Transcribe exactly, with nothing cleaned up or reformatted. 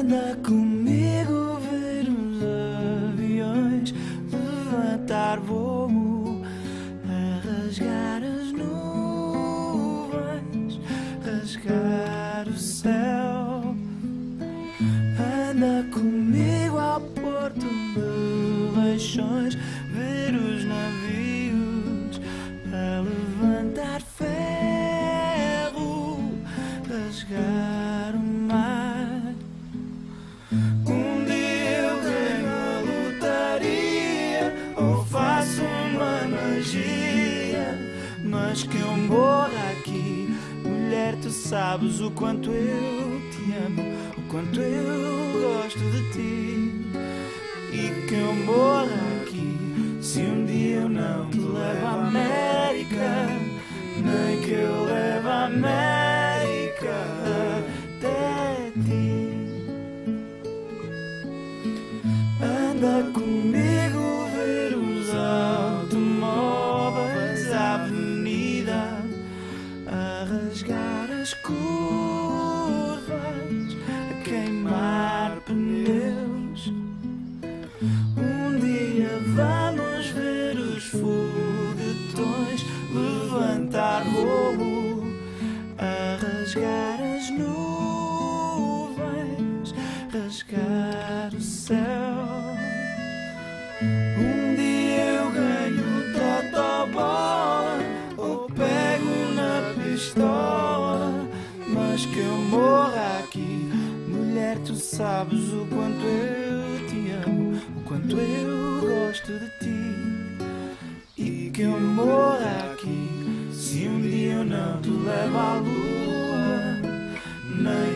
Anda comigo ver os aviões levantar voo, a rasgar as nuvens, rasgar o céu. Anda comigo ao porto de Leixões, ver os navios a levantar ferro, rasgar o mar. Um dia eu ganho a lotaria ou faço uma magia, mas que eu morra aqui, mulher, tu sabes o quanto eu te amo, o quanto eu gosto de ti. E que eu morra aqui, se um dia eu não te levo à América, nem que eu leve a América até ti. Anda comigo ver os automóveis à avenida, a rasgar as curvas, a queimar pneus. Um dia vamos ver os foguetões levantar voo, a rasgar as nuvens, rasgar o céu. Um dia eu ganho totobola ou pego na pistola, mas que eu morra aqui, mulher, tu sabes o quanto eu te amo, o quanto eu gosto de ti. E que eu morra aqui, se um dia eu não te levo à lua, nem